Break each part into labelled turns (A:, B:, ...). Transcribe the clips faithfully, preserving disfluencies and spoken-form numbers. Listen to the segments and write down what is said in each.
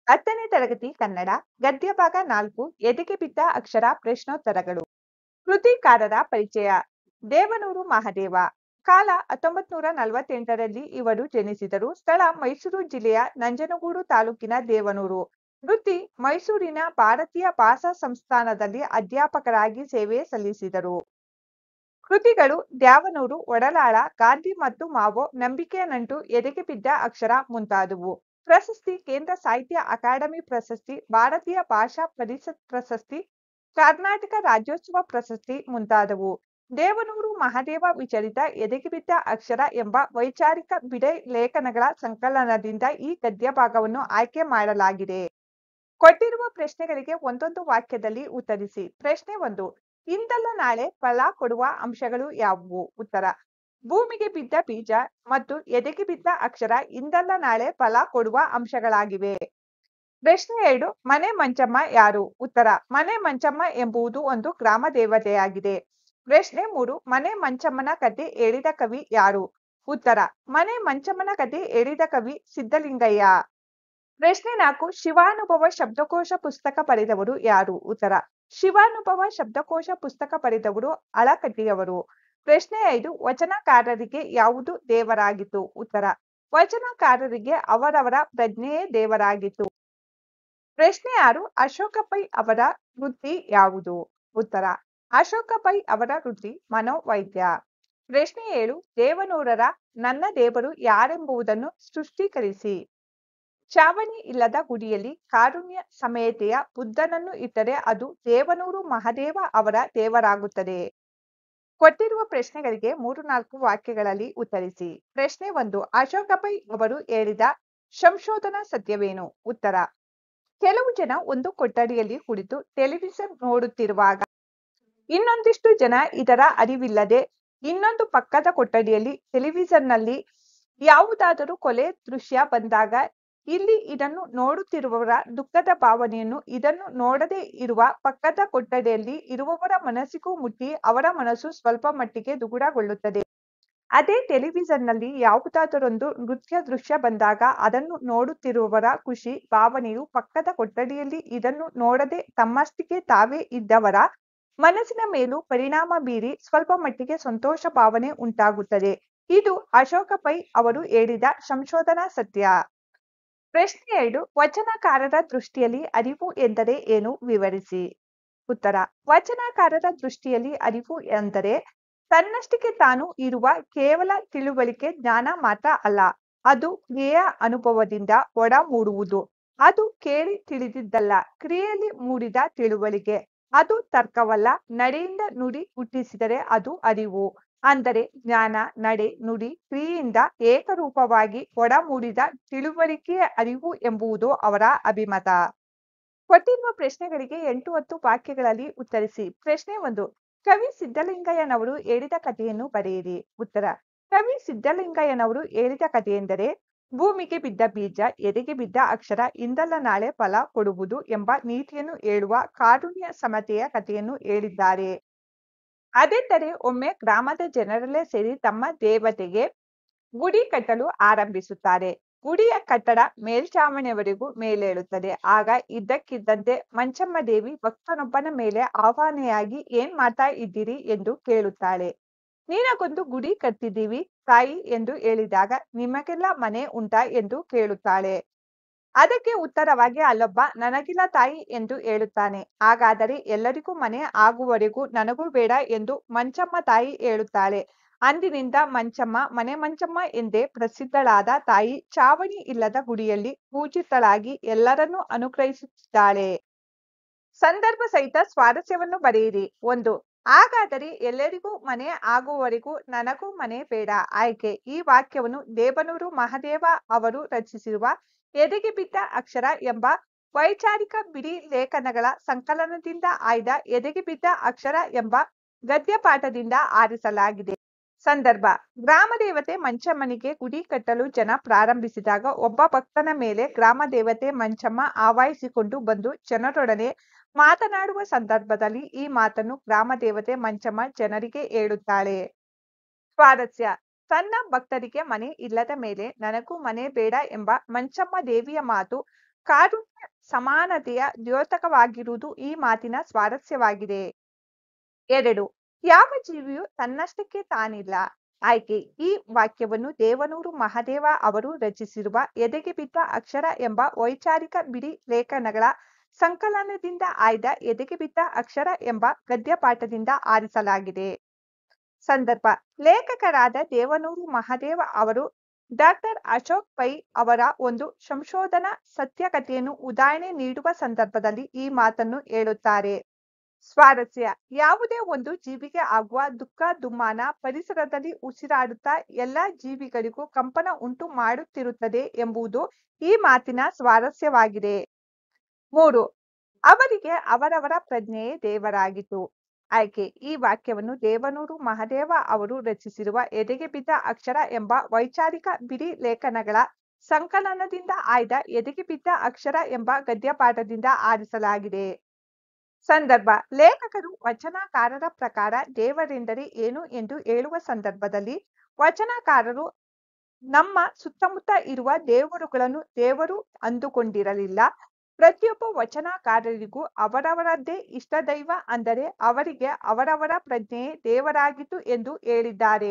A: ಹತ್ತನೇ ತರಗತಿ ಕನ್ನಡ ಗದ್ಯ ಭಾಗ ನಾಲ್ಕು ಎದೆಗೆ ಬಿದ್ದ ಅಕ್ಷರ ಪ್ರಶ್ನೋತ್ತರಗಳು. ಕೃತಿಕಾರರ ಪರಿಚಯ. ದೇವನೂರು ಮಹದೇವ. ಕಾಲ ಹತ್ತೊಂಬತ್ ನೂರ ನಲವತ್ತೆಂಟರಲ್ಲಿ ಇವರು ಜನಿಸಿದರು. ಸ್ಥಳ ಮೈಸೂರು ಜಿಲ್ಲೆಯ ನಂಜನಗೂಡು ತಾಲೂಕಿನ ದೇವನೂರು. ವೃತ್ತಿ ಮೈಸೂರಿನ ಭಾರತೀಯ ಭಾಷಾ ಸಂಸ್ಥಾನದಲ್ಲಿ ಅಧ್ಯಾಪಕರಾಗಿ ಸೇವೆ ಸಲ್ಲಿಸಿದರು. ಕೃತಿಗಳು ದ್ಯಾವನೂರು, ಒಡಲಾಳ, ಗಾಂಧಿ ಮತ್ತು ಮಾವೋ, ನಂಬಿಕೆಯ ನಂಟು, ಎದೆಗೆ ಬಿದ್ದ ಅಕ್ಷರ ಮುಂತಾದವು. ಪ್ರಶಸ್ತಿ ಕೇಂದ್ರ ಸಾಹಿತ್ಯ ಅಕಾಡೆಮಿ ಪ್ರಶಸ್ತಿ, ಭಾರತೀಯ ಭಾಷಾ ಪರಿಷತ್ ಪ್ರಶಸ್ತಿ, ಕರ್ನಾಟಕ ರಾಜ್ಯೋತ್ಸವ ಪ್ರಶಸ್ತಿ ಮುಂತಾದವು. ದೇವನೂರು ಮಹದೇವ ವಿಚಲಿತ, ಎದೆಗೆ ಬಿದ್ದ ಅಕ್ಷರ ಎಂಬ ವೈಚಾರಿಕ ಬಿಡೆ ಲೇಖನಗಳ ಸಂಕಲನದಿಂದ ಈ ಗದ್ಯ ಭಾಗವನ್ನು ಆಯ್ಕೆ ಮಾಡಲಾಗಿದೆ. ಕೊಟ್ಟಿರುವ ಪ್ರಶ್ನೆಗಳಿಗೆ ಒಂದೊಂದು ವಾಕ್ಯದಲ್ಲಿ ಉತ್ತರಿಸಿ. ಪ್ರಶ್ನೆ ಒಂದು. ಇಂದಲ್ಲ ನಾಳೆ ಫಲ ಕೊಡುವ ಅಂಶಗಳು ಯಾವುವು? ಉತ್ತರ. ಭೂಮಿಗೆ ಬಿದ್ದ ಬೀಜ ಮತ್ತು ಎದೆಗೆ ಬಿದ್ದ ಅಕ್ಷರ ಇಂದಲ್ಲ ನಾಳೆ ಫಲ ಕೊಡುವ ಅಂಶಗಳಾಗಿವೆ. ಪ್ರಶ್ನೆ ಎರಡು. ಮನೆ ಮಂಚಮ್ಮ ಯಾರು? ಉತ್ತರ. ಮನೆ ಮಂಚಮ್ಮ ಎಂಬುದು ಒಂದು ಗ್ರಾಮ ದೇವತೆಯಾಗಿದೆ. ಪ್ರಶ್ನೆ ಮೂರು. ಮನೆ ಮಂಚಮ್ಮನ ಕತೆ ಹೇಳಿದ ಕವಿ ಯಾರು? ಉತ್ತರ. ಮನೆ ಮಂಚಮ್ಮನ ಕತೆ ಹೇಳಿದ ಕವಿ ಸಿದ್ದಲಿಂಗಯ್ಯ. ಪ್ರಶ್ನೆ ನಾಲ್ಕು. ಶಿವಾನುಭವ ಶಬ್ದಕೋಶ ಪುಸ್ತಕ ಬರೆದವರು ಯಾರು? ಉತ್ತರ. ಶಿವಾನುಭವ ಶಬ್ದಕೋಶ ಪುಸ್ತಕ ಬರೆದವರು ಅಳಕಟ್ಟಿಯವರು. ಪ್ರಶ್ನೆ ಐದು. ವಚನಕಾರರಿಗೆ ಯಾವುದು ದೇವರಾಗಿತ್ತು? ಉತ್ತರ. ವಚನಕಾರರಿಗೆ ಅವರವರ ಪ್ರಜ್ಞೆಯೇ ದೇವರಾಗಿತ್ತು. ಪ್ರಶ್ನೆ ಆರು. ಅಶೋಕ ಪೈ ಅವರ ವೃತ್ತಿ ಯಾವುದು? ಉತ್ತರ. ಅಶೋಕ ಪೈ ಅವರ ವೃತ್ತಿ ಮನೋವೈದ್ಯ. ಪ್ರಶ್ನೆ ಏಳು. ದೇವನೂರರ ನನ್ನ ದೇವರು ಯಾರೆಂಬುದನ್ನು ಸ್ಪಷ್ಟೀಕರಿಸಿ. ಚಾವಣಿ ಇಲ್ಲದ ಗುಡಿಯಲ್ಲಿ ಕಾರುಣ್ಯ ಸಮೇತೆಯ ಬುದ್ಧನನ್ನು ಇಟ್ಟರೆ ಅದು ದೇವನೂರು ಮಹದೇವ ಅವರ ದೇವರಾಗುತ್ತದೆ. ಕೊಟ್ಟಿರುವ ಪ್ರಶ್ನೆಗಳಿಗೆ ಮೂರು ನಾಲ್ಕು ವಾಕ್ಯಗಳಲ್ಲಿ ಉತ್ತರಿಸಿ. ಪ್ರಶ್ನೆ ಒಂದು. ಅಶೋಕ ಪೈ ಅವರು ಹೇಳಿದ ಸಂಶೋಧನಾ ಸತ್ಯವೇನು? ಉತ್ತರ. ಕೆಲವು ಜನ ಒಂದು ಕೊಠಡಿಯಲ್ಲಿ ಕುಳಿತು ಟೆಲಿವಿಷನ್ ನೋಡುತ್ತಿರುವಾಗ ಇನ್ನೊಂದಿಷ್ಟು ಜನ ಇದರ ಅರಿವಿಲ್ಲದೆ ಇನ್ನೊಂದು ಪಕ್ಕದ ಕೊಠಡಿಯಲ್ಲಿ ಟೆಲಿವಿಷನ್ನಲ್ಲಿ ಯಾವುದಾದರೂ ಕೊಲೆ ದೃಶ್ಯ ಬಂದಾಗ ಇಲ್ಲಿ ಇದನ್ನು ನೋಡುತ್ತಿರುವವರ ದುಃಖದ ಭಾವನೆಯನ್ನು ಇದನ್ನು ನೋಡದೇ ಇರುವ ಪಕ್ಕದ ಕೊಠಡಿಯಲ್ಲಿ ಇರುವವರ ಮನಸ್ಸಿಗೂ ಮುಟ್ಟಿ ಅವರ ಮನಸ್ಸು ಸ್ವಲ್ಪ ಮಟ್ಟಿಗೆ ದುಗುಡಗೊಳ್ಳುತ್ತದೆ. ಅದೇ ಟೆಲಿವಿಷನ್ನಲ್ಲಿ ಯಾವುದಾದರೊಂದು ನೃತ್ಯ ದೃಶ್ಯ ಬಂದಾಗ ಅದನ್ನು ನೋಡುತ್ತಿರುವವರ ಖುಷಿ ಭಾವನೆಯು ಪಕ್ಕದ ಕೊಠಡಿಯಲ್ಲಿ ಇದನ್ನು ನೋಡದೆ ತಮ್ಮಷ್ಟಿಗೆ ತಾವೇ ಇದ್ದವರ ಮನಸ್ಸಿನ ಮೇಲೂ ಪರಿಣಾಮ ಬೀರಿ ಸ್ವಲ್ಪ ಮಟ್ಟಿಗೆ ಸಂತೋಷ ಭಾವನೆ ಉಂಟಾಗುತ್ತದೆ. ಇದು ಅಶೋಕ ಪೈ ಅವರು ಹೇಳಿದ ಸಂಶೋಧನಾ ಸತ್ಯ. ಪ್ರಶ್ನೆ ಎರಡು. ವಚನಕಾರರ ದೃಷ್ಟಿಯಲ್ಲಿ ಅರಿವು ಎಂದರೆ ಏನು ವಿವರಿಸಿ. ಉತ್ತರ. ವಚನಕಾರರ ದೃಷ್ಟಿಯಲ್ಲಿ ಅರಿವು ಎಂದರೆ ತನ್ನಷ್ಟಿಗೆ ತಾನು ಇರುವ ಕೇವಲ ತಿಳುವಳಿಕೆ ಜ್ಞಾನ ಮಾತ್ರ ಅಲ್ಲ, ಅದು ಕ್ರಿಯೆಯ ಅನುಭವದಿಂದ ಒಡ ಮೂಡುವುದು. ಅದು ಕೇಳಿ ತಿಳಿದಿದ್ದಲ್ಲ, ಕ್ರಿಯೆಯಲ್ಲಿ ಮೂಡಿದ ತಿಳುವಳಿಕೆ. ಅದು ತರ್ಕವಲ್ಲ, ನಡೆಯಿಂದ ನುಡಿ ಹುಟ್ಟಿಸಿದರೆ ಅದು ಅರಿವು. ಅಂದರೆ ಜ್ಞಾನ ನಡೆ ನುಡಿ ಕ್ರಿಯೆಯಿಂದ ಏಕರೂಪವಾಗಿ ಒಡ ಮೂಡಿದ ತಿಳುವಳಿಕೆಯ ಅರಿವು ಎಂಬುದು ಅವರ ಅಭಿಮತ. ಕೊಟ್ಟಿರುವ ಪ್ರಶ್ನೆಗಳಿಗೆ ಎಂಟು ಹತ್ತು ವಾಕ್ಯಗಳಲ್ಲಿ ಉತ್ತರಿಸಿ. ಪ್ರಶ್ನೆ ಒಂದು. ಕವಿ ಸಿದ್ದಲಿಂಗಯ್ಯನವರು ಹೇಳಿದ ಕಥೆಯನ್ನು ಬರೆಯಿರಿ. ಉತ್ತರ. ಕವಿ ಸಿದ್ದಲಿಂಗಯ್ಯನವರು ಹೇಳಿದ ಕಥೆಯೆಂದರೆ ಭೂಮಿಗೆ ಬಿದ್ದ ಬೀಜ ಎದೆಗೆ ಬಿದ್ದ ಅಕ್ಷರ ಇಂದಲ್ಲ ನಾಳೆ ಫಲ ಕೊಡುವುದು ಎಂಬ ನೀತಿಯನ್ನು ಹೇಳುವ ಕಾರುಣ್ಯ ಸಮತೆಯ ಕಥೆಯನ್ನು ಹೇಳಿದ್ದಾರೆ. ಅದೆಂದರೆ ಒಮ್ಮೆ ಗ್ರಾಮದ ಜನರೆಲ್ಲ ಸೇರಿ ತಮ್ಮ ದೇವತೆಗೆ ಗುಡಿ ಕಟ್ಟಲು ಆರಂಭಿಸುತ್ತಾರೆ. ಗುಡಿಯ ಕಟ್ಟಡ ಮೇಲ್ಛಾವಣಿಯವರೆಗೂ ಮೇಲೇಳುತ್ತದೆ. ಆಗ ಇದ್ದಕ್ಕಿದ್ದಂತೆ ಮಂಚಮ್ಮ ದೇವಿ ಭಕ್ತನೊಬ್ಬನ ಮೇಲೆ ಆವಾಹನೆಯಾಗಿ ಏನ್ ಮಾಡ್ತಾ ಇದ್ದೀರಿ ಎಂದು ಕೇಳುತ್ತಾಳೆ. ನೀನಗೊಂದು ಗುಡಿ ಕಟ್ಟಿದ್ದೀವಿ ತಾಯಿ ಎಂದು ಹೇಳಿದಾಗ ನಿಮಗೆಲ್ಲ ಮನೆ ಉಂಟಾ ಎಂದು ಕೇಳುತ್ತಾಳೆ. ಅದಕ್ಕೆ ಉತ್ತರವಾಗಿ ಅಲ್ಲೊಬ್ಬ ನನಗಿಲ್ಲ ತಾಯಿ ಎಂದು ಹೇಳುತ್ತಾನೆ. ಹಾಗಾದರೆ ಎಲ್ಲರಿಗೂ ಮನೆ ಆಗುವವರೆಗೂ ನನಗೂ ಬೇಡ ಎಂದು ಮಂಚಮ್ಮ ತಾಯಿ ಹೇಳುತ್ತಾಳೆ. ಅಂದಿನಿಂದ ಮಂಚಮ್ಮ ಮನೆ ಮಂಚಮ್ಮ ಎಂದೇ ಪ್ರಸಿದ್ಧಳಾದ ತಾಯಿ ಚಾವಣಿ ಇಲ್ಲದ ಗುಡಿಯಲ್ಲಿ ಪೂಜಿತಳಾಗಿ ಎಲ್ಲರನ್ನೂ ಅನುಗ್ರಹಿಸುತ್ತಿದ್ದಾಳೆ. ಸಂದರ್ಭ ಸಹಿತ ಸ್ವಾರಸ್ಯವನ್ನು ಬರೆಯಿರಿ. ಒಂದು. ಹಾಗಾದರೆ ಎಲ್ಲರಿಗೂ ಮನೆ ಆಗುವವರೆಗೂ ನನಗೂ ಮನೆ ಬೇಡ. ಆಯ್ಕೆ. ಈ ವಾಕ್ಯವನ್ನು ದೇವನೂರು ಮಹದೇವ ಅವರು ರಚಿಸಿರುವ ಎದೆಗೆ ಬಿದ್ದ ಅಕ್ಷರ ಎಂಬ ವೈಚಾರಿಕ ಬಿಡಿ ಲೇಖನಗಳ ಸಂಕಲನದಿಂದ ಆಯ್ದ ಎದೆಗೆ ಬಿದ್ದ ಅಕ್ಷರ ಎಂಬ ಗದ್ಯ ಪಾಠದಿಂದ ಆರಿಸಲಾಗಿದೆ. ಸಂದರ್ಭ. ಗ್ರಾಮ ದೇವತೆ ಮಂಚಮ್ಮನಿಗೆ ಗುಡಿ ಕಟ್ಟಲು ಜನ ಪ್ರಾರಂಭಿಸಿದಾಗ ಒಬ್ಬ ಭಕ್ತನ ಮೇಲೆ ಗ್ರಾಮ ದೇವತೆ ಮಂಚಮ್ಮ ಆವಾಹಿಸಿಕೊಂಡು ಬಂದು ಜನರೊಡನೆ ಮಾತನಾಡುವ ಸಂದರ್ಭದಲ್ಲಿ ಈ ಮಾತನ್ನು ಗ್ರಾಮ ದೇವತೆ ಮಂಚಮ್ಮ ಜನರಿಗೆ ಹೇಳುತ್ತಾಳೆ. ಸ್ವಾರಸ್ಯ. ತನ್ನ ಭಕ್ತರಿಗೆ ಮನೆ ಇಲ್ಲದ ಮೇಲೆ ನನಗೂ ಮನೆ ಬೇಡ ಎಂಬ ಮಂಚಮ್ಮ ದೇವಿಯ ಮಾತು ಕಾರುಣ್ಯ ಸಮಾನತೆಯ ದ್ಯೋತಕವಾಗಿರುವುದು ಈ ಮಾತಿನ ಸ್ವಾರಸ್ಯವಾಗಿದೆ. ಎರಡು, ಯಾವ ಜೀವಿಯು ತನ್ನಷ್ಟಕ್ಕೆ ತಾನಿಲ್ಲ. ಆಯ್ಕೆ: ಈ ವಾಕ್ಯವನ್ನು ದೇವನೂರು ಮಹದೇವ ಅವರು ರಚಿಸಿರುವ ಎದೆಗೆ ಬಿದ್ದ ಅಕ್ಷರ ಎಂಬ ವೈಚಾರಿಕ ಬಿಡಿ ಲೇಖನಗಳ ಸಂಕಲನದಿಂದ ಆಯ್ದ ಎದೆಗೆ ಬಿದ್ದ ಅಕ್ಷರ ಎಂಬ ಗದ್ಯಪಾಠದಿಂದ ಆರಿಸಲಾಗಿದೆ. ಸಂದರ್ಭ: ಲೇಖಕರಾದ ದೇವನೂರು ಮಹದೇವ ಅವರು ಡಾಕ್ಟರ್ ಅಶೋಕ್ ಪೈ ಅವರ ಒಂದು ಸಂಶೋಧನಾ ಸತ್ಯಕಥೆಯನ್ನು ಉದಾಹರಣೆ ನೀಡುವ ಸಂದರ್ಭದಲ್ಲಿ ಈ ಮಾತನ್ನು ಹೇಳುತ್ತಾರೆ. ಸ್ವಾರಸ್ಯ: ಯಾವುದೇ ಒಂದು ಜೀವಿಗೆ ಆಗುವ ದುಃಖ ದುಮ್ಮಾನ ಪರಿಸರದಲ್ಲಿ ಉಸಿರಾಡುತ್ತಾ ಎಲ್ಲ ಜೀವಿಗಳಿಗೂ ಕಂಪನ ಉಂಟು ಮಾಡುತ್ತಿರುತ್ತದೆ ಎಂಬುದು ಈ ಮಾತಿನ ಸ್ವಾರಸ್ಯವಾಗಿದೆ. ಮೂರು, ಅವರಿಗೆ ಅವರವರ ಪ್ರಜ್ಞೆಯೇ ದೇವರಾಗಿತ್ತು. ಆಯ್ಕೆ: ಈ ವಾಕ್ಯವನ್ನು ದೇವನೂರು ಮಹದೇವ ಅವರು ರಚಿಸಿರುವ ಎದೆಗೆ ಬಿದ್ದ ಅಕ್ಷರ ಎಂಬ ವೈಚಾರಿಕ ಬಿಡಿ ಲೇಖನಗಳ ಸಂಕಲನದಿಂದ ಆಯ್ದ ಎದೆಗೆ ಬಿದ್ದ ಅಕ್ಷರ ಎಂಬ ಗದ್ಯಪಾಠದಿಂದ ಆರಿಸಲಾಗಿದೆ. ಸಂದರ್ಭ: ಲೇಖಕರು ವಚನಕಾರರ ಪ್ರಕಾರ ದೇವರೆಂದರೆ ಏನು ಎಂದು ಹೇಳುವ ಸಂದರ್ಭದಲ್ಲಿ ವಚನಕಾರರು ನಮ್ಮ ಸುತ್ತಮುತ್ತ ಇರುವ ದೇವರುಗಳನ್ನು ದೇವರು ಅಂದುಕೊಂಡಿರಲಿಲ್ಲ. ಪ್ರತಿಯೊಬ್ಬ ವಚನಕಾರರಿಗೂ ಅವರವರದ್ದೇ ಇಷ್ಟದೈವ, ಅಂದರೆ ಅವರಿಗೆ ಅವರವರ ಪ್ರಜ್ಞೆಯೇ ದೇವರಾಗಿತ್ತು ಎಂದು ಹೇಳಿದ್ದಾರೆ.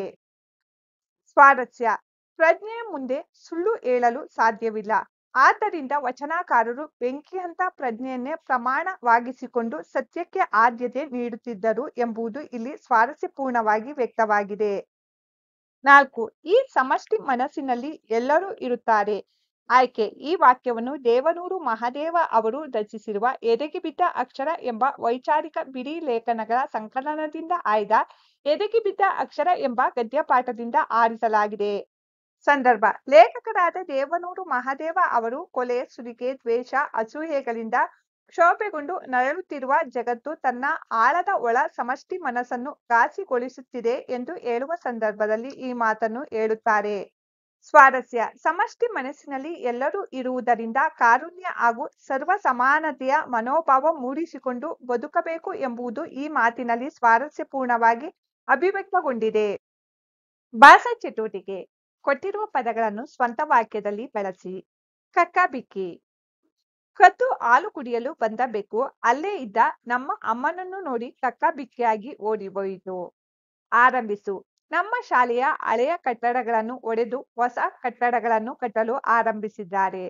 A: ಸ್ವಾರಸ್ಯ: ಪ್ರಜ್ಞೆಯ ಮುಂದೆ ಸುಳ್ಳು ಹೇಳಲು ಸಾಧ್ಯವಿಲ್ಲ. ಆದ್ದರಿಂದ ವಚನಕಾರರು ಬೆಂಕಿಯಂಥ ಪ್ರಜ್ಞೆಯನ್ನೇ ಪ್ರಮಾಣವಾಗಿಸಿಕೊಂಡು ಸತ್ಯಕ್ಕೆ ಆದ್ಯತೆ ನೀಡುತ್ತಿದ್ದರು ಎಂಬುದು ಇಲ್ಲಿ ಸ್ವಾರಸ್ಯಪೂರ್ಣವಾಗಿ ವ್ಯಕ್ತವಾಗಿದೆ. ನಾಲ್ಕು, ಈ ಸಮಷ್ಟಿ ಮನಸ್ಸಿನಲ್ಲಿ ಎಲ್ಲರೂ ಇರುತ್ತಾರೆ. ಆಯ್ಕೆ: ಈ ವಾಕ್ಯವನ್ನು ದೇವನೂರು ಮಹದೇವ ಅವರು ರಚಿಸಿರುವ ಎದೆಗೆ ಬಿದ್ದ ಅಕ್ಷರ ಎಂಬ ವೈಚಾರಿಕ ಬಿಡಿ ಲೇಖನಗಳ ಸಂಕಲನದಿಂದ ಆಯ್ದ ಎದೆಗೆ ಬಿದ್ದ ಅಕ್ಷರ ಎಂಬ ಗದ್ಯಪಾಠದಿಂದ ಆರಿಸಲಾಗಿದೆ. ಸಂದರ್ಭ: ಲೇಖಕರಾದ ದೇವನೂರು ಮಹದೇವ ಅವರು ಕೊಲೆ, ಸುಲಿಗೆ, ದ್ವೇಷ, ಅಸೂಯೆಗಳಿಂದ ಕ್ಷೋಭೆಗೊಂಡು ನರಳುತ್ತಿರುವ ಜಗತ್ತು ತನ್ನ ಆಳದ ಒಳ ಸಮಷ್ಟಿ ಮನಸ್ಸನ್ನು ಘಾಸಿಗೊಳಿಸುತ್ತಿದೆ ಎಂದು ಹೇಳುವ ಸಂದರ್ಭದಲ್ಲಿ ಈ ಮಾತನ್ನು ಹೇಳುತ್ತಾರೆ. ಸ್ವಾರಸ್ಯ: ಸಮಷ್ಟಿ ಮನಸ್ಸಿನಲ್ಲಿ ಎಲ್ಲರೂ ಇರುವುದರಿಂದ ಕಾರುಣ್ಯ ಹಾಗೂ ಸರ್ವ ಸಮಾನತೆಯ ಮನೋಭಾವ ಮೂಡಿಸಿಕೊಂಡು ಬದುಕಬೇಕು ಎಂಬುದು ಈ ಮಾತಿನಲ್ಲಿ ಸ್ವಾರಸ್ಯಪೂರ್ಣವಾಗಿ ಅಭಿವ್ಯಕ್ತಗೊಂಡಿದೆ. ಭಾಷಾ ಚಟುವಟಿಕೆ: ಕೊಟ್ಟಿರುವ ಪದಗಳನ್ನು ಸ್ವಂತ ವಾಕ್ಯದಲ್ಲಿ ಬಳಸಿ. ಕಕ್ಕಾಬಿಕ್ಕಿ: ಕದ್ದು ಹಾಲು ಕುಡಿಯಲು ಬಂದ ಬೆಕ್ಕು ಅಲ್ಲೇ ಇದ್ದ ನಮ್ಮ ಅಮ್ಮನನ್ನು ನೋಡಿ ಕಕ್ಕಾಬಿಕ್ಕಿಯಾಗಿ ಓಡಿಹೋಯಿತು. ಆರಂಭಿಸು: ನಮ್ಮ ಶಾಲೆಯ ಹಳೆಯ ಕಟ್ಟಡಗಳನ್ನು ಒಡೆದು ಹೊಸ ಕಟ್ಟಡಗಳನ್ನು ಕಟ್ಟಲು ಆರಂಭಿಸಿದ್ದಾರೆ.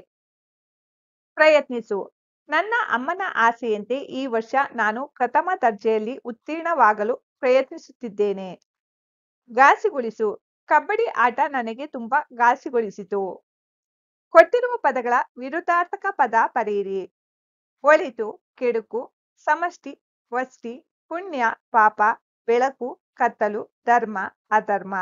A: ಪ್ರಯತ್ನಿಸು: ನನ್ನ ಅಮ್ಮನ ಆಸೆಯಂತೆ ಈ ವರ್ಷ ನಾನು ಪ್ರಥಮ ದರ್ಜೆಯಲ್ಲಿ ಉತ್ತೀರ್ಣವಾಗಲು ಪ್ರಯತ್ನಿಸುತ್ತಿದ್ದೇನೆ. ಘಾಸಿಗೊಳಿಸು: ಕಬಡ್ಡಿ ಆಟ ನನಗೆ ತುಂಬಾ ಘಾಸಿಗೊಳಿಸಿತು. ಕೊಟ್ಟಿರುವ ಪದಗಳ ವಿರುದ್ಧಾರ್ಥಕ ಪದ ಬರೆಯಿರಿ. ಒಳಿತು, ಕೆಡುಕು, ಸಮಷ್ಟಿ, ವಷ್ಟಿ, ಪುಣ್ಯ, ಪಾಪ, ಬೆಳಕು, ಕತ್ತಲು, ಧರ್ಮ, ಅಧರ್ಮ.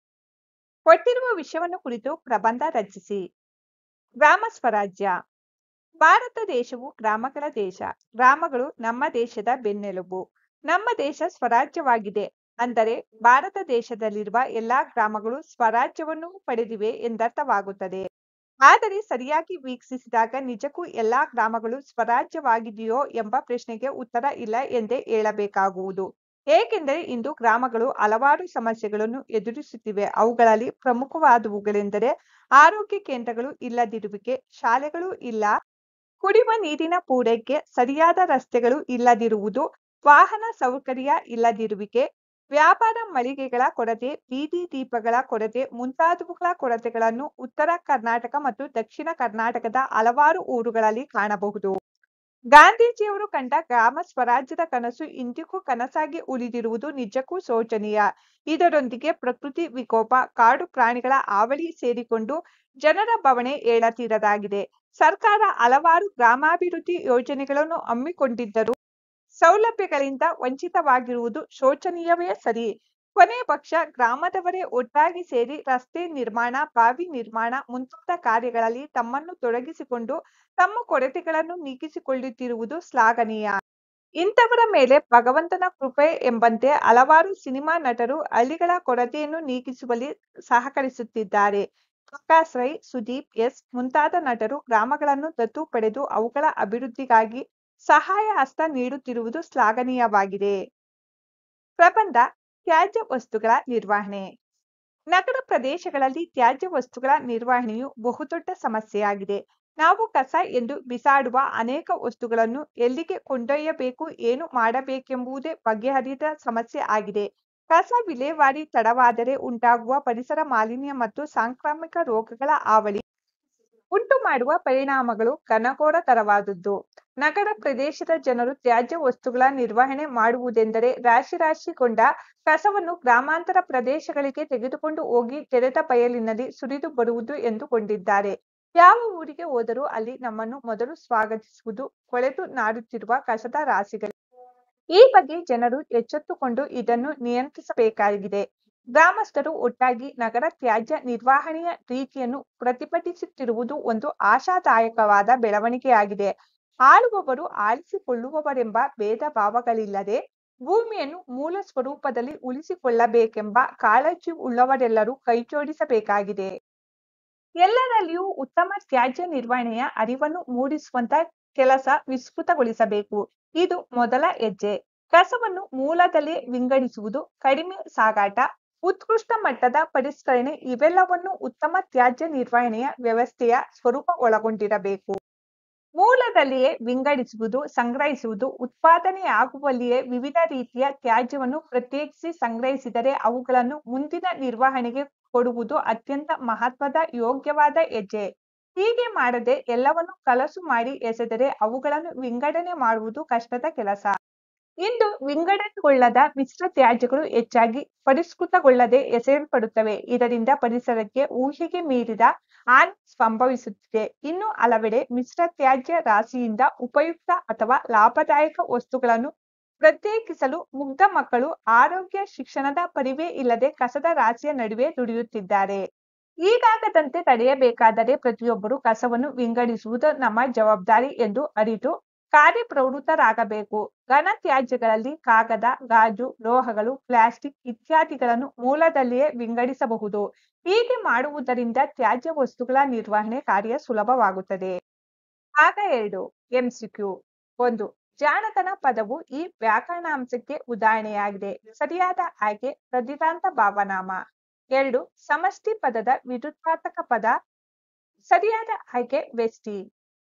A: ಕೊಟ್ಟಿರುವ ವಿಷಯವನ್ನು ಕುರಿತು ಪ್ರಬಂಧ ರಚಿಸಿ. ಗ್ರಾಮ ಸ್ವರಾಜ್ಯ: ಭಾರತ ದೇಶವು ಗ್ರಾಮಗಳ ದೇಶ. ಗ್ರಾಮಗಳು ನಮ್ಮ ದೇಶದ ಬೆನ್ನೆಲುಬು. ನಮ್ಮ ದೇಶ ಸ್ವರಾಜ್ಯವಾಗಿದೆ ಅಂದರೆ ಭಾರತ ದೇಶದಲ್ಲಿರುವ ಎಲ್ಲಾ ಗ್ರಾಮಗಳು ಸ್ವರಾಜ್ಯವನ್ನು ಪಡೆದಿವೆ ಎಂದರ್ಥವಾಗುತ್ತದೆ. ಆದರೆ ಸರಿಯಾಗಿ ವೀಕ್ಷಿಸಿದಾಗ ನಿಜಕ್ಕೂ ಎಲ್ಲಾ ಗ್ರಾಮಗಳು ಸ್ವರಾಜ್ಯವಾಗಿದೆಯೋ ಎಂಬ ಪ್ರಶ್ನೆಗೆ ಉತ್ತರ ಇಲ್ಲ ಎಂದೇ ಹೇಳಬೇಕಾಗುವುದು. ಏಕೆಂದರೆ ಇಂದು ಗ್ರಾಮಗಳು ಹಲವಾರು ಸಮಸ್ಯೆಗಳನ್ನು ಎದುರಿಸುತ್ತಿವೆ. ಅವುಗಳಲ್ಲಿ ಪ್ರಮುಖವಾದವುಗಳೆಂದರೆ ಆರೋಗ್ಯ ಕೇಂದ್ರಗಳು ಇಲ್ಲದಿರುವಿಕೆ, ಶಾಲೆಗಳು ಇಲ್ಲ, ಕುಡಿಯುವ ನೀರಿನ ಪೂರೈಕೆ, ಸರಿಯಾದ ರಸ್ತೆಗಳು ಇಲ್ಲದಿರುವುದು, ವಾಹನ ಸೌಕರ್ಯ ಇಲ್ಲದಿರುವಿಕೆ, ವ್ಯಾಪಾರ ಮಳಿಗೆಗಳ ಕೊರತೆ, ಬೀದಿ ದೀಪಗಳ ಕೊರತೆ ಮುಂತಾದವುಗಳ ಕೊರತೆಗಳನ್ನು ಉತ್ತರ ಕರ್ನಾಟಕ ಮತ್ತು ದಕ್ಷಿಣ ಕರ್ನಾಟಕದ ಹಲವಾರು ಊರುಗಳಲ್ಲಿ ಕಾಣಬಹುದು. ಗಾಂಧೀಜಿಯವರು ಕಂಡ ಗ್ರಾಮ ಸ್ವರಾಜ್ಯದ ಕನಸು ಇಂದಿಗೂ ಕನಸಾಗಿ ಉಳಿದಿರುವುದು ನಿಜಕ್ಕೂ ಶೋಚನೀಯ. ಇದರೊಂದಿಗೆ ಪ್ರಕೃತಿ ವಿಕೋಪ, ಕಾಡು ಪ್ರಾಣಿಗಳ ಹಾವಳಿ ಸೇರಿಕೊಂಡು ಜನರ ಬವಣೆ ಹೇಳತೀರದಾಗಿದೆ. ಸರ್ಕಾರ ಹಲವಾರು ಗ್ರಾಮಾಭಿವೃದ್ಧಿ ಯೋಜನೆಗಳನ್ನು ಹಮ್ಮಿಕೊಂಡಿದ್ದರೂ ಸೌಲಭ್ಯಗಳಿಂದ ವಂಚಿತವಾಗಿರುವುದು ಶೋಚನೀಯವೇ ಸರಿ. ಕೊನೆ ಪಕ್ಷ ಗ್ರಾಮದವರೇ ಒಟ್ಟಾಗಿ ಸೇರಿ ರಸ್ತೆ ನಿರ್ಮಾಣ, ಬಾವಿ ನಿರ್ಮಾಣ ಮುಂತಾದ ಕಾರ್ಯಗಳಲ್ಲಿ ತಮ್ಮನ್ನು ತೊಡಗಿಸಿಕೊಂಡು ತಮ್ಮ ಕೊರತೆಗಳನ್ನು ನೀಗಿಸಿಕೊಳ್ಳುತ್ತಿರುವುದು ಶ್ಲಾಘನೀಯ. ಇಂಥವರ ಮೇಲೆ ಭಗವಂತನ ಕೃಪೆ ಎಂಬಂತೆ ಹಲವಾರು ಸಿನಿಮಾ ನಟರು ಹಳ್ಳಿಗಳ ಕೊರತೆಯನ್ನು ನೀಗಿಸುವಲ್ಲಿ ಸಹಕರಿಸುತ್ತಿದ್ದಾರೆ. ಪ್ರಕಾಶ್ ರೈ, ಸುದೀಪ್ ಎಸ್ ಮುಂತಾದ ನಟರು ಗ್ರಾಮಗಳನ್ನು ದತ್ತು ಪಡೆದು ಅವುಗಳ ಅಭಿವೃದ್ಧಿಗಾಗಿ ಸಹಾಯ ಹಸ್ತ ನೀಡುತ್ತಿರುವುದು ಶ್ಲಾಘನೀಯವಾಗಿದೆ. ಪ್ರಬಂಧ: ತ್ಯಾಜ್ಯ ವಸ್ತುಗಳ ನಿರ್ವಹಣೆ. ನಗರ ಪ್ರದೇಶಗಳಲ್ಲಿ ತ್ಯಾಜ್ಯ ವಸ್ತುಗಳ ನಿರ್ವಹಣೆಯು ಬಹುದೊಡ್ಡ ಸಮಸ್ಯೆಯಾಗಿದೆ. ನಾವು ಕಸ ಎಂದು ಬಿಸಾಡುವ ಅನೇಕ ವಸ್ತುಗಳನ್ನು ಎಲ್ಲಿಗೆ ಕೊಂಡೊಯ್ಯಬೇಕು, ಏನು ಮಾಡಬೇಕೆಂಬುದೇ ಬಗೆಹರಿದ ಸಮಸ್ಯೆ ಆಗಿದೆ. ಕಸ ವಿಲೇವಾರಿ ತಡವಾದರೆ ಉಂಟಾಗುವ ಪರಿಸರ ಮಾಲಿನ್ಯ ಮತ್ತು ಸಾಂಕ್ರಾಮಿಕ ರೋಗಗಳ ಹಾವಳಿ ಉಂಟು ಮಾಡುವ ಪರಿಣಾಮಗಳು ಘನಘೋರತರವಾದದ್ದು. ನಗರ ಪ್ರದೇಶದ ಜನರು ತ್ಯಾಜ್ಯ ವಸ್ತುಗಳ ನಿರ್ವಹಣೆ ಮಾಡುವುದೆಂದರೆ ರಾಶಿ ರಾಶಿಗೊಂಡ ಕಸವನ್ನು ಗ್ರಾಮಾಂತರ ಪ್ರದೇಶಗಳಿಗೆ ತೆಗೆದುಕೊಂಡು ಹೋಗಿ ತೆರೆದ ಬಯಲಿನಲ್ಲಿ ಸುರಿದು ಬರುವುದು ಎಂದುಕೊಂಡಿದ್ದಾರೆ. ಯಾವ ಊರಿಗೆ ಹೋದರೂ ಅಲ್ಲಿ ನಮ್ಮನ್ನು ಮೊದಲು ಸ್ವಾಗತಿಸುವುದು ಕೊಳೆತು ನಾಡುತ್ತಿರುವ ಕಸದ ರಾಶಿಗಳೇ. ಈ ಬಗ್ಗೆ ಜನರು ಎಚ್ಚೆತ್ತುಕೊಂಡು ಇದನ್ನು ನಿಯಂತ್ರಿಸಬೇಕಾಗಿದೆ. ಗ್ರಾಮಸ್ಥರು ಒಟ್ಟಾಗಿ ನಗರ ತ್ಯಾಜ್ಯ ನಿರ್ವಹಣೆಯ ರೀತಿಯನ್ನು ಪ್ರತಿಭಟಿಸುತ್ತಿರುವುದು ಒಂದು ಆಶಾದಾಯಕವಾದ ಬೆಳವಣಿಗೆಯಾಗಿದೆ. ಆಳುವವರು ಆಳಿಸಿಕೊಳ್ಳುವವರೆಂಬ ಭೇದ ಭಾವಗಳಿಲ್ಲದೆ ಭೂಮಿಯನ್ನು ಮೂಲ ಸ್ವರೂಪದಲ್ಲಿ ಉಳಿಸಿಕೊಳ್ಳಬೇಕೆಂಬ ಕಾಳಜಿ ಉಳ್ಳವರೆಲ್ಲರೂ ಕೈಜೋಡಿಸಬೇಕಾಗಿದೆ. ಎಲ್ಲರಲ್ಲಿಯೂ ಉತ್ತಮ ತ್ಯಾಜ್ಯ ನಿರ್ವಹಣೆಯ ಅರಿವನ್ನು ಮೂಡಿಸುವಂತ ಕೆಲಸ ವಿಸ್ತೃತಗೊಳಿಸಬೇಕು. ಇದು ಮೊದಲ ಹೆಜ್ಜೆ. ಕಸವನ್ನು ಮೂಲದಲ್ಲೇ ವಿಂಗಡಿಸುವುದು, ಕಡಿಮೆ ಸಾಗಾಟ, ಉತ್ಕೃಷ್ಟ ಮಟ್ಟದ ಪರಿಷ್ಕರಣೆ ಇವೆಲ್ಲವನ್ನು ಉತ್ತಮ ತ್ಯಾಜ್ಯ ನಿರ್ವಹಣೆಯ ವ್ಯವಸ್ಥೆಯ ಸ್ವರೂಪ ಒಳಗೊಂಡಿರಬೇಕು. ಮೂಲದಲ್ಲಿಯೇ ವಿಂಗಡಿಸುವುದು, ಸಂಗ್ರಹಿಸುವುದು, ಉತ್ಪಾದನೆಯಾಗುವಲ್ಲಿಯೇ ವಿವಿಧ ರೀತಿಯ ತ್ಯಾಜ್ಯವನ್ನು ಪ್ರತ್ಯೇಕಿಸಿ ಸಂಗ್ರಹಿಸಿದರೆ ಅವುಗಳನ್ನು ಮುಂದಿನ ನಿರ್ವಹಣೆಗೆ ಕೊಡುವುದು ಅತ್ಯಂತ ಮಹತ್ವದ ಯೋಗ್ಯವಾದ ಹೆಜ್ಜೆ. ಹೀಗೆ ಮಾಡದೆ ಎಲ್ಲವನ್ನು ಕಲಸು ಮಾಡಿ ಎಸೆದರೆ ಅವುಗಳನ್ನು ವಿಂಗಡಣೆ ಮಾಡುವುದು ಕಷ್ಟದ ಕೆಲಸ. ಇಂದು ವಿಂಗಡಣೆಗೊಳ್ಳದ ಮಿಶ್ರ ತ್ಯಾಜ್ಯಗಳು ಹೆಚ್ಚಾಗಿ ಪರಿಷ್ಕೃತಗೊಳ್ಳದೆ ಎಸೆಯಲ್ಪಡುತ್ತವೆ. ಇದರಿಂದ ಪರಿಸರಕ್ಕೆ ಊಹೆಗೆ ಮೀರಿದ ಹಾನಿ ಸಂಭವಿಸುತ್ತಿದೆ. ಇನ್ನು ಹಲವೆಡೆ ಮಿಶ್ರ ತ್ಯಾಜ್ಯ ರಾಶಿಯಿಂದ ಉಪಯುಕ್ತ ಅಥವಾ ಲಾಭದಾಯಕ ವಸ್ತುಗಳನ್ನು ಪ್ರತ್ಯೇಕಿಸಲು ಮುಗ್ಧ ಮಕ್ಕಳು ಆರೋಗ್ಯ ಶಿಕ್ಷಣದ ಪರಿವೇ ಇಲ್ಲದೆ ಕಸದ ರಾಶಿಯ ನಡುವೆ ದುಡಿಯುತ್ತಿದ್ದಾರೆ. ಹೀಗಾಗದಂತೆ ತಡೆಯಬೇಕಾದರೆ ಪ್ರತಿಯೊಬ್ಬರು ಕಸವನ್ನು ವಿಂಗಡಿಸುವುದು ನಮ್ಮ ಜವಾಬ್ದಾರಿ ಎಂದು ಅರಿತು ಕಾರ್ಯಪ್ರವೃತ್ತರಾಗಬೇಕು. ಘನ ತ್ಯಾಜ್ಯಗಳಲ್ಲಿ ಕಾಗದ, ಗಾಜು, ಲೋಹಗಳು, ಪ್ಲಾಸ್ಟಿಕ್ ಇತ್ಯಾದಿಗಳನ್ನು ಮೂಲದಲ್ಲಿಯೇ ವಿಂಗಡಿಸಬಹುದು. ಹೀಗೆ ಮಾಡುವುದರಿಂದ ತ್ಯಾಜ್ಯ ವಸ್ತುಗಳ ನಿರ್ವಹಣೆ ಕಾರ್ಯ ಸುಲಭವಾಗುತ್ತದೆ. ಭಾಗ ಎರಡು ಎಂಸಿಕ್ಯೂ. ಒಂದು. ಜಾಣತನ ಪದವು ಈ ವ್ಯಾಕರಣಾಂಶಕ್ಕೆ ಉದಾಹರಣೆಯಾಗಿದೆ. ಸರಿಯಾದ ಆಯ್ಕೆ ತದ್ಧಿತಾಂತ ಭಾವನಾಮ. ಎರಡು. ಸಮಷ್ಟಿ ಪದದ ವಿರುದ್ಧಾರ್ಥಕ ಪದ. ಸರಿಯಾದ ಆಯ್ಕೆ ವ್ಯಷ್ಟಿ.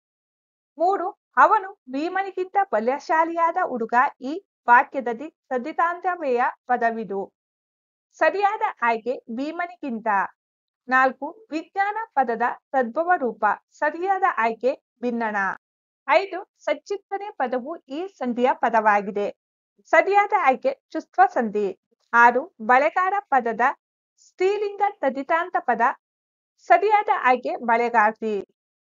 A: ಮೂರು. ಅವನು ಭೀಮನಿಗಿಂತ ಬಲಶಾಲಿಯಾದ ಹುಡುಗ. ಈ ವಾಕ್ಯದಲ್ಲಿ ತದ್ಧಿತಾಂತವ್ಯಯ ಪದವಿದು. ಸರಿಯಾದ ಆಯ್ಕೆ ಭೀಮನಿಗಿಂತ. ನಾಲ್ಕು. ವಿಜ್ಞಾನ ಪದದ ತದ್ಭವ ರೂಪ. ಸರಿಯಾದ ಆಯ್ಕೆ ಭಿನ್ನಣ. ಐದು. ಸಚ್ಚಿತ್ತನೆ ಪದವು ಈ ಸಂಧಿಯ ಪದವಾಗಿದೆ. ಸರಿಯಾದ ಆಯ್ಕೆ ಚುಸ್ತ್ವ ಸಂಧಿ. ಆರು. ಬಳೆಗಾರ ಪದದ ಸ್ತ್ರೀಲಿಂಗ ತದ್ಧಿತಾಂತ ಪದ. ಸರಿಯಾದ ಆಯ್ಕೆ ಬಳೆಗಾರ್ತಿ.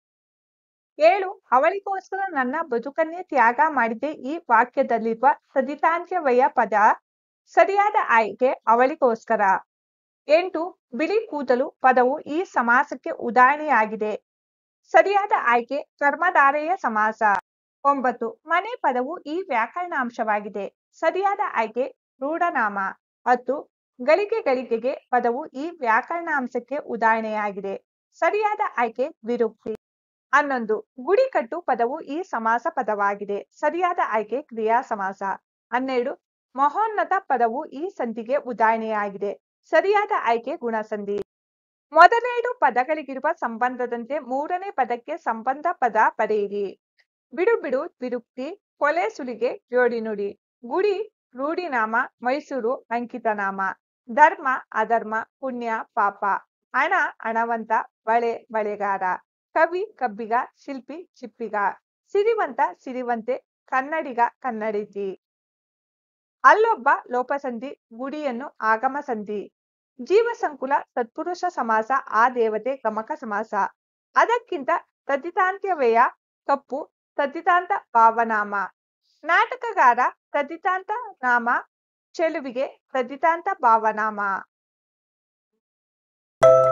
A: ಏಳು. ಅವಳಿಗೋಸ್ಕರ ನನ್ನ ಬದುಕನ್ನೇ ತ್ಯಾಗ ಮಾಡಿದೆ. ಈ ವಾಕ್ಯದಲ್ಲಿರುವ ತದ್ಧಿತಾಂತವ್ಯಯ ಪದ. ಸರಿಯಾದ ಆಯ್ಕೆ ಅವಳಿಗೋಸ್ಕರ. ಎಂಟು. ಬಿಳಿ ಕೂದಲು ಪದವು ಈ ಸಮಾಸಕ್ಕೆ ಉದಾಹರಣೆಯಾಗಿದೆ. ಸರಿಯಾದ ಆಯ್ಕೆ ಕರ್ಮಧಾರೆಯ ಸಮಾಸ. ಒಂಬತ್ತು. ಮನೆ ಪದವು ಈ ವ್ಯಾಕರಣಾಂಶವಾಗಿದೆ. ಸರಿಯಾದ ಆಯ್ಕೆ ರೂಢನಾಮ. ಹತ್ತು. ಗಳಿಗೆ ಗಳಿಗೆಗೆ ಪದವು ಈ ವ್ಯಾಕರಣಾಂಶಕ್ಕೆ ಉದಾಹರಣೆಯಾಗಿದೆ. ಸರಿಯಾದ ಆಯ್ಕೆ ವಿರುಕ್ತಿ. ಹನ್ನೊಂದು. ಗುಡಿಕಟ್ಟು ಪದವು ಈ ಸಮಾಸ ಪದವಾಗಿದೆ. ಸರಿಯಾದ ಆಯ್ಕೆ ಕ್ರಿಯಾ ಸಮಾಸ. ಹನ್ನೆರಡು. ಮಹೋನ್ನತ ಪದವು ಈ ಸಂಧಿಗೆ ಉದಾಹರಣೆಯಾಗಿದೆ. ಸರಿಯಾದ ಆಯ್ಕೆ ಗುಣಸಂಧಿ. ಮೊದಲೆರಡು ಪದಗಳಿಗಿರುವ ಸಂಬಂಧದಂತೆ ಮೂರನೇ ಪದಕ್ಕೆ ಸಂಬಂಧ ಪದ ಬರೆಯಿರಿ. ಬಿಡು ಬಿಡು ದ್ವಿರುಕ್ತಿ. ಕೊಲೆ ಸುಲಿಗೆ ಜೋಡಿನುಡಿ. ಗುಡಿ ರೂಢಿನಾಮ. ಮೈಸೂರು ಅಂಕಿತನಾಮ. ಧರ್ಮ ಅಧರ್ಮ. ಪುಣ್ಯ ಪಾಪ. ಹಣ ಹಣವಂತ. ಬಳೆ ಬಳೆಗಾರ. ಕವಿ ಕಬ್ಬಿಗ. ಶಿಲ್ಪಿ ಚಿಪ್ಪಿಗ. ಸಿರಿವಂತ ಸಿರಿವಂತೆ. ಕನ್ನಡಿಗ ಕನ್ನಡಿತಿ. ಅಲ್ಲೊಬ್ಬ ಲೋಪಸಂಧಿ. ಗುಡಿಯನ್ನು ಆಗಮ ಸಂಧಿ. ಜೀವಸಂಕುಲ ತತ್ಪುರುಷ ಸಮಾಸ. ಆ ದೇವತೆ ಗಮಕ ಸಮಾಸ. ಅದಕ್ಕಿಂತ ತದ್ಧಿತಾಂತವ್ಯಯ ಕಪ್ಪು ತದ್ಧಿತಾಂತ ಭಾವನಾಮ. ನಾಟಕಗಾರ ತದ್ಧಿತಾಂತ ನಾಮ. ಚೆಲುವಿಗೆ ತದ್ಧಿತಾಂತ ಭಾವನಾಮ.